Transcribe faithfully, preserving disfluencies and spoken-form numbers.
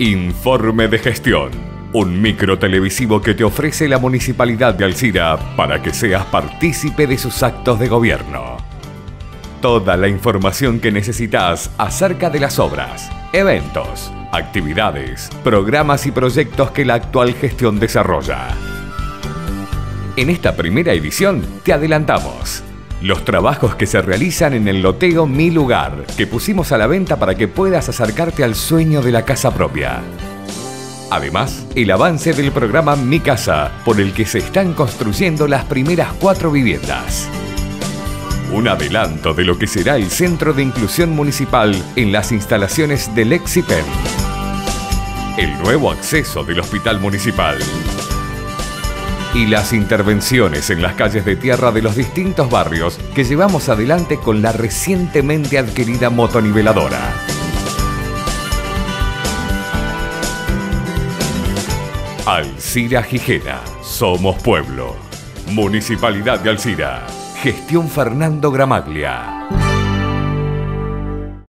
Informe de gestión. Un micro televisivo que te ofrece la Municipalidad de Alcira para que seas partícipe de sus actos de gobierno. Toda la información que necesitas acerca de las obras, eventos, actividades, programas y proyectos que la actual gestión desarrolla. En esta primera edición te adelantamos los trabajos que se realizan en el loteo Mi Lugar, que pusimos a la venta para que puedas acercarte al sueño de la casa propia. Además, el avance del programa Mi Casa, por el que se están construyendo las primeras cuatro viviendas. Un adelanto de lo que será el Centro de Inclusión Municipal en las instalaciones del Excipen. El nuevo acceso del Hospital Municipal. Y las intervenciones en las calles de tierra de los distintos barrios que llevamos adelante con la recientemente adquirida motoniveladora. Alcira Gijena, somos pueblo. Municipalidad de Alcira. Gestión Fernando Gramaglia.